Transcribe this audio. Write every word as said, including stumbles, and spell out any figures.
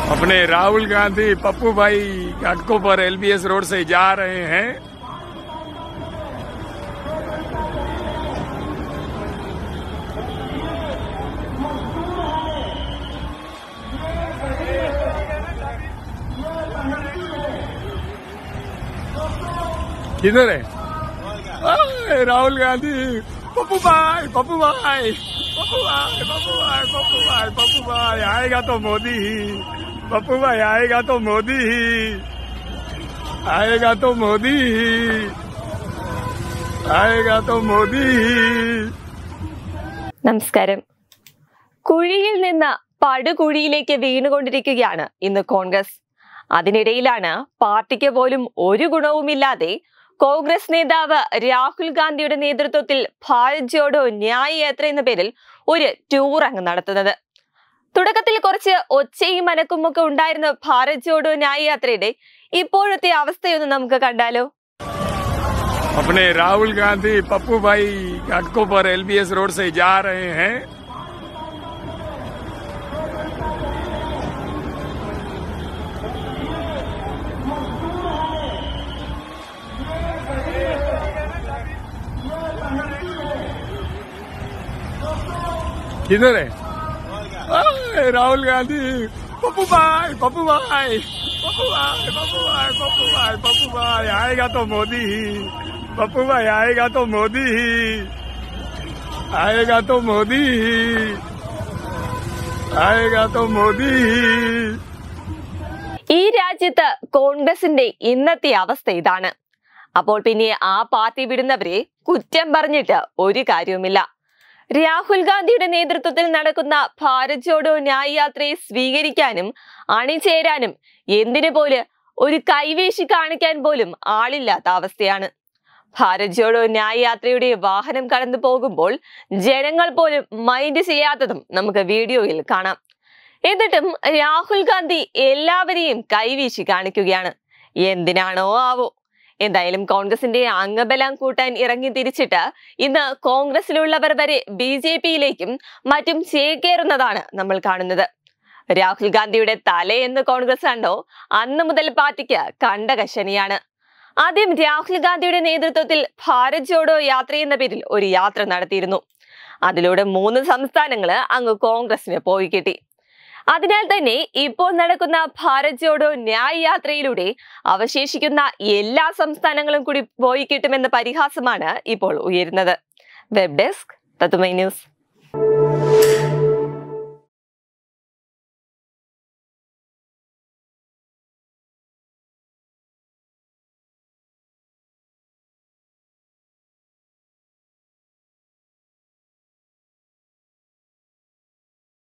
अपने राहुल गांधी पप्पू भाई घाटकों पर एलबीएस रोड से जा रहे हैं। किधर है राहुल गांधी? पप्पू भाई पप्पू भाई पप्पू भाई पप्पू भाई पप्पू भाई पप्पू भाई आएगा तो मोदी ही। पप्पू भाई आएगा तो मोदी ही, आएगा तो मोदी ही, आएगा तो मोदी ही। നമസ്കാരം. കുഴിയിൽ നിന്ന് പടുകുഴിയിലേക്ക് വീണുകൊണ്ടിരിക്കുകയാണ് ഇന്ന് കോൺഗ്രസ്. അതിനിടയിലാണ് പാർട്ടിക്ക് പോലും ഒരു ഗുണവുമില്ലാതെ കോൺഗ്രസ് നേതാവ് രാഹുൽ ഗാന്ധിയുടെ നേതൃത്വത്തിൽ ഭാരത് ജോഡോ ന്യായ് യാത്ര എന്ന പേരിൽ ഒരു ടൂർ അങ്ങ് നടത്തുന്നത്. തുടക്കത്തിൽ കുറച്ച് ഒച്ചയും മനക്കുമൊക്കെ ഉണ്ടായിരുന്ന ഭാരത് ജോഡോ ന്യായ് യാത്രയുടെ ഇപ്പോഴത്തെ അവസ്ഥയൊന്ന് നമുക്ക് കണ്ടാലോ. अपने राहुल गांधी पप्पू भाई घाटकों पर एलबीएस रोड से जा रहे हैं। किधर है राहुल गांधी? पप्पू भाई पप्पू भाई पप्पू भाई पप्पू भाई पप्पू भाई पप्पू भाई आएगा तो मोदी ही। पप्पू भाई आएगा तो मोदी ही, आएगा तो मोदी ही, आएगा तो मोदी ही. ഈ രാജ്യത്ത് കോൺഗ്രസിന്റെ ഇന്നത്തെ അവസ്ഥ ഇതാണ്. അപ്പോൾ പിന്നെ ആ പാർട്ടി വിടുന്നവരെ കുറ്റം പറഞ്ഞിട്ട് ഒരു കാര്യവുമില്ല. രാഹുൽ ഗാന്ധിയുടെ നേതൃത്വത്തിൽ നടക്കുന്ന ഭാരത് ജോഡോ ന്യായ് യാത്രയെ സ്വീകരിക്കാനും അണിചേരാനും എന്തിനു പോലെ ഒരു കൈവേശി കാണിക്കാൻ പോലും ആളില്ലാത്ത അവസ്ഥയാണ്. ഭാരത് ജോഡോ ന്യായ് യാത്രയുടെ വാഹനം കടന്നു പോകുമ്പോൾ ജനങ്ങൾ പോലും മൈൻഡ് ചെയ്യാത്തതും നമുക്ക് വീഡിയോയിൽ കാണാം. എന്നിട്ടും രാഹുൽ ഗാന്ധി എല്ലാവരെയും കൈവീശി കാണിക്കുകയാണ്. എന്തിനാണോ ആവോ. എന്തായാലും കോൺഗ്രസിന്റെ അംഗബലം കൂട്ടാൻ ഇറങ്ങി തിരിച്ചിട്ട് ഇന്ന് കോൺഗ്രസിലുള്ളവർ വരെ ബി ജെ പിയിലേക്കും മറ്റും ചേക്കേറുന്നതാണ് നമ്മൾ കാണുന്നത്. രാഹുൽ ഗാന്ധിയുടെ തലയെന്ന് കോൺഗ്രസ് കണ്ടോ അന്ന് മുതൽ പാർട്ടിക്ക് കണ്ടകശനിയാണ്. ആദ്യം രാഹുൽ ഗാന്ധിയുടെ നേതൃത്വത്തിൽ ഭാരത് ജോഡോ യാത്ര എന്ന പേരിൽ ഒരു യാത്ര നടത്തിയിരുന്നു. അതിലൂടെ മൂന്ന് സംസ്ഥാനങ്ങള് അങ്ങ് കോൺഗ്രസിന് പോയി കിട്ടി. അതിനാൽ തന്നെ ഇപ്പോൾ നടക്കുന്ന ഭാരത് ജോഡോ ന്യായ് യാത്രയിലൂടെ അവശേഷിക്കുന്ന എല്ലാ സംസ്ഥാനങ്ങളും കൂടി പോയി കിട്ടുമെന്ന പരിഹാസമാണ് ഇപ്പോൾ ഉയരുന്നത്. വെബ് ഡെസ്ക് തത്തുമൈ ന്യൂസ്.